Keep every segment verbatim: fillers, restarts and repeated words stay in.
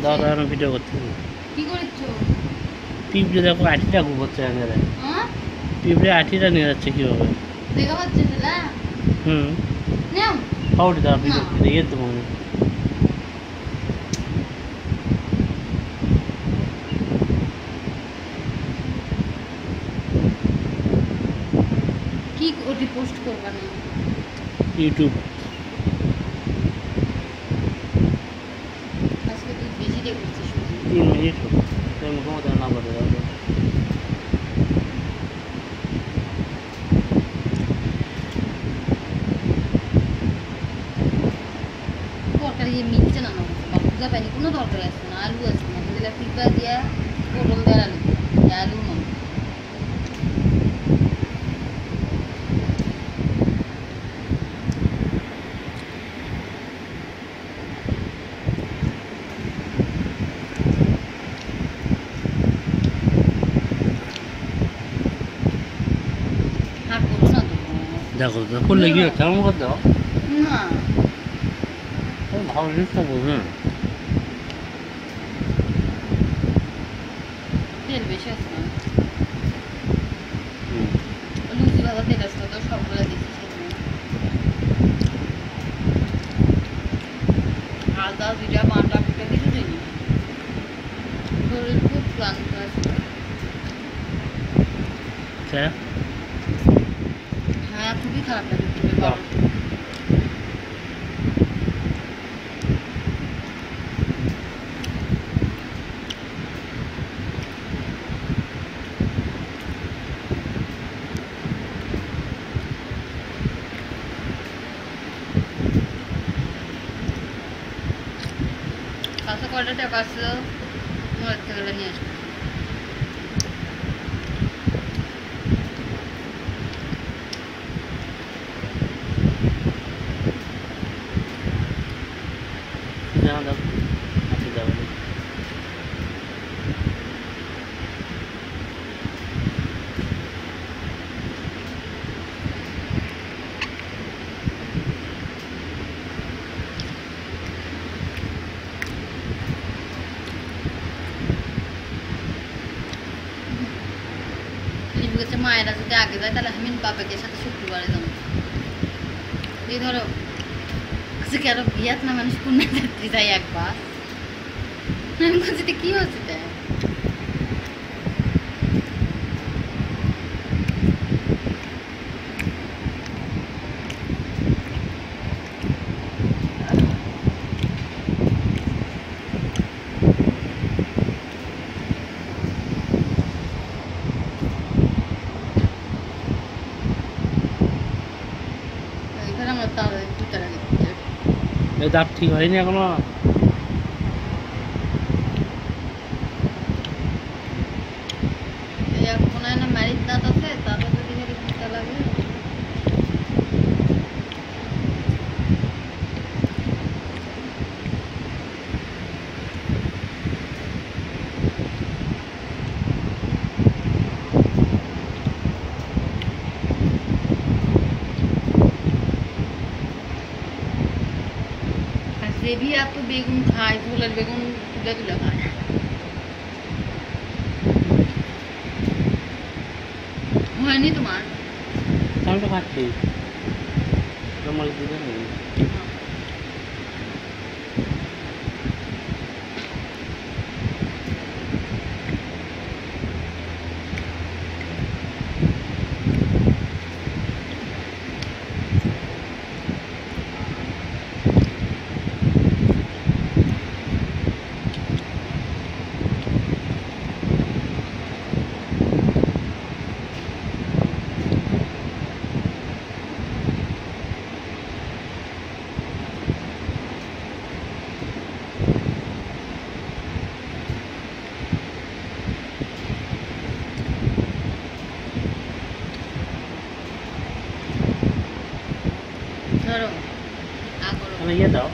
দাদা আমি ভিডিও করতেছি। কি করছো? পিঁপড়ে দেখো আঠিটা ঘুরছে আঙারে। হ্যাঁ? পিঁপড়ে আঠিটা নিয়ে যাচ্ছে কিভাবে? দেখা পাচ্ছে না? হুম। নাও। হাউড়ি দাও ভিডিও দিয়ে দেবো আমি। কি ওটি পোস্ট করবা না? ইউটিউব। আজকে তুই বেশি দেখছিস। তিন মিনিট তুমি ঘুমাতে না বলে দাও। তরকারি মিলছে না আমার কাছে বুঝা পাইনি কোনো তরকারি আসছে না আলু আসছে না দিলে পিঁপড়া দিয়া পটল দেওয়ার আলু আলু না দেখো তো করলে কি কেমন করে দাও না ভালো জিনিসটা বুঝুন তেল বেশি আছে না লুচি ভাজা তেল আসতো তো সবগুলো দিচ্ছি আদা জিরা বাটা পিঠা কিছু দিইনি শরীর খুব ক্লান্ত আছে হ্যাঁ খুবই খারাপ লাগে কাছে কয়টা টাকা আসলো মোবাইল থেকে নিয়ে আসবো মায়েরা যদি আগে যায় তাহলে আমি বাবাকে সাথে শুক্রবারে যাবো এই ধরো কেন বিয়াত না মানুষ কন্যা যাত্রী যাই একবার আমি বলছি কি হচ্ছে দাঁত ঠিক হয়নি এখনো মনে হয় না মারির দাঁত আছে তাতে যদি চিন্তা লাগে দেবী এত বেগুন খায় ঝোলের বেগুন তুলে তুলে খায় হয়নি তোমার আমি তো খাচ্ছি ধরো ইয়ে দাও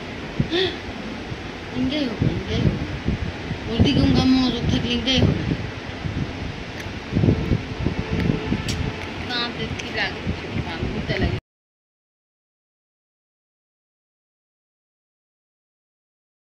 ইংরেই হবে ইংরেই হবে ওর দিকে উঙ্গা মনোযোগ থাকলে ইংরেই হবে দাঁতে কি লাগে লাগে